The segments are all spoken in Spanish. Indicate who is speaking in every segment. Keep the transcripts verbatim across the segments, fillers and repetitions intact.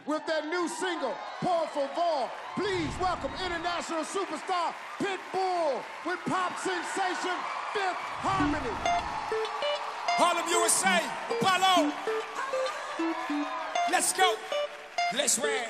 Speaker 1: with their new single, Por Favor. Please welcome international superstar Pitbull with pop sensation Fifth Harmony.
Speaker 2: Harlem, U S A, Apollo. Let's go. Let's ride.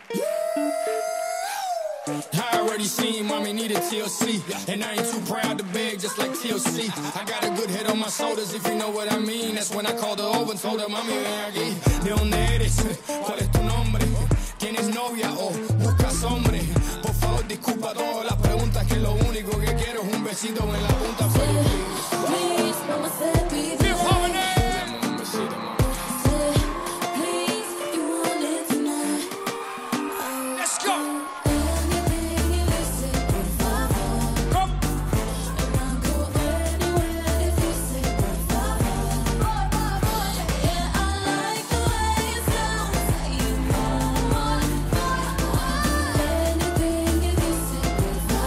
Speaker 3: I already seen mommy needed T L C, and I ain't too proud to beg, just like T L C. I got a good head on my shoulders, if you know what I mean. That's when I called her over and told her, mami, ven aquí. ¿De dónde eres? ¿Cuál es tu nombre? ¿Tienes novia o buscas hombre? Por favor, disculpa todas las preguntas, que lo único que quiero es un besito en la punta.
Speaker 4: Please, mama said be there.
Speaker 3: Dame un besito, mami.
Speaker 4: Please, if you want it tonight.
Speaker 2: Let's go.
Speaker 4: Anything you listen, por favor.
Speaker 2: Come.
Speaker 4: And I'll go anywhere if you say por favor. Yeah, I like the way it sounds. Say you know. Anything you listen, por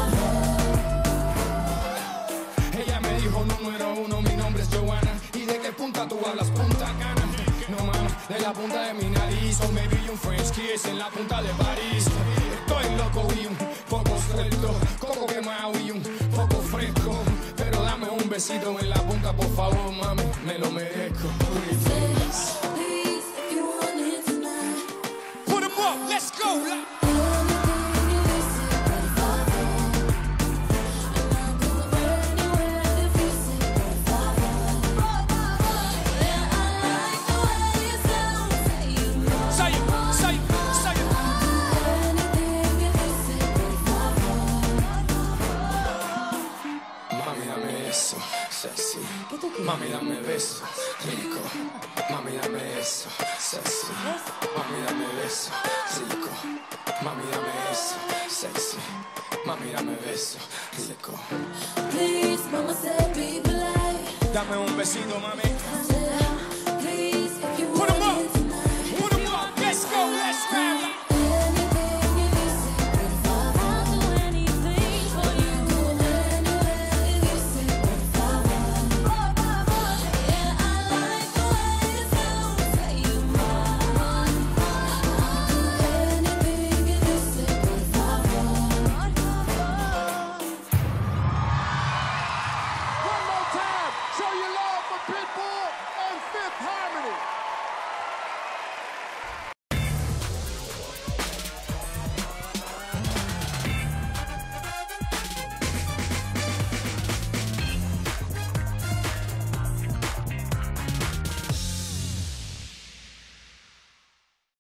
Speaker 4: favor.
Speaker 3: Ella me dijo número uno, mi nombre es Joanna. ¿Y de qué punta tú hablas? Punta Cana. No mames, de la punta de mi nariz. O maybe un French kiss en la punta de París. Estoy loco y un poco suelto, coco quemado y un poco fresco. Pero dame un besito en la punta, por favor, mami, me lo merezco.
Speaker 4: Please, if you want it tonight.
Speaker 2: Put 'em up. Let's go.
Speaker 4: Anything you listen, por favor. And I'll go anywhere if you say por favor. Yeah, I like the way it sounds. Say you know.
Speaker 2: Say it. Say it. Say it.
Speaker 4: Anything you listen, por favor.
Speaker 3: Mami, dame eso, sexy. Mami, dame beso, rico. Mami, dame eso, sexy. Mami, dame beso, rico. Mami, dame eso, sexy. Mami, dame beso, rico.
Speaker 4: Please, mama said be polite.
Speaker 2: Dame un besito, mami.